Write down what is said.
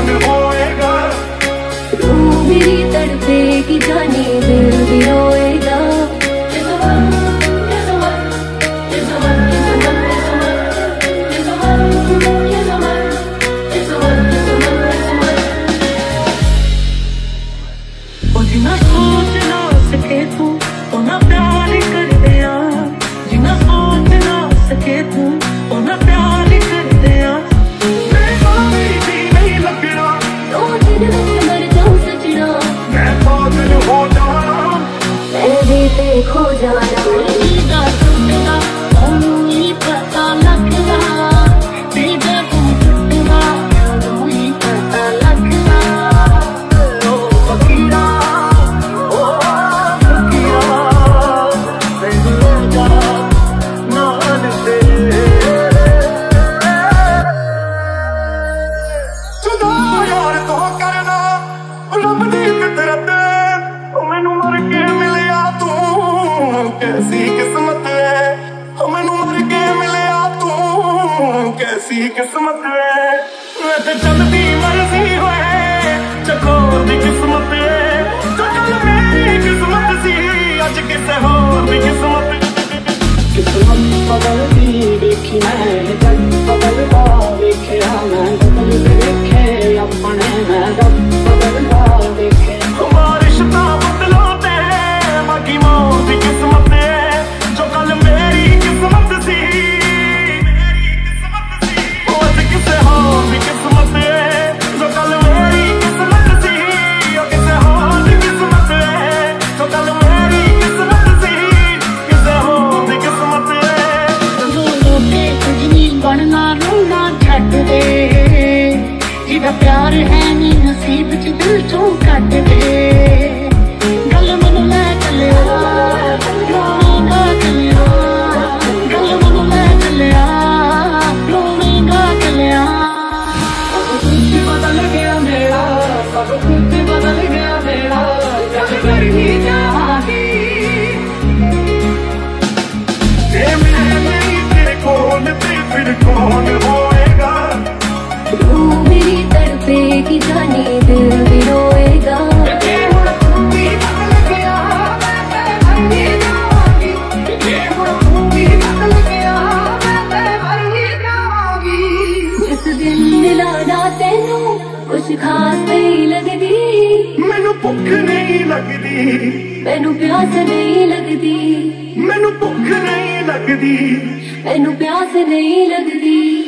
कौन होएगा। तू मेरी तड़पेगी जानी दिल भी रोएगा। जिना सोच ना सके तू उन्ना प्यार कर दिया, जिना सोच ना सके तू उन्ना प्यार कर दिया। मैं पागल भी नहीं लगना, दो दिन में मर जाऊं सजना, मैं पागल हो जाना, मैं भी देखो जाना। दीदा टूटना ओनू ही पता लगना, दीदा टूटना ओनू ही पता लगना। ओ फकीरा कैसी किस्मत है, मैनू मर के मिलिया तू कैसी किस्मत है। मैं ते चलदी मर्जी होए चकोर दी किस्मत है, जो कल मेरी किस्मत सी अज किसे होर दी किस्मत। किस्मत बदलदी देखी मैं जग बदलदा वेखिया, मैं बदल वेखे अपने मैं रब बदलदा वेखे। रिश्ता बदलो ते बाकी मौत दी किस्मत है, जो कल मेरी किस्मत सी आज किसे होर दी किस्मत है, जो कल मेरी किस्मत सी किसे होर दी किस्मत है, जो कल मेरी किस्मत सी किसे होर दी किस्मत है। लोगों के कुछ नहीं बनना रोना छड्ड दे, जिहदा प्यार है नी नसीब च दिल चों कट दे। गल मैनू लै चलिया रोवेगा चलिया, गल मैनू लै चलिया रोवेगा चलिया। सब कुछ बदल गया मेरा, सब कुछ बदल गया मेरा, जग कर ही जाऊंगी। मैं नहीं तेरे कौन ते फिर कौन होएगा। तू मेरी तड़पेगी जानी दिल भी रोएगा। जिस दिन मिलाना तेनू कुछ खास नहीं लगदी, मैनू भुख नहीं लगदी, मैनू प्यास नहीं लगदी, मैनू भुख नहीं लगदी, मैनू प्यास नहीं लगदी।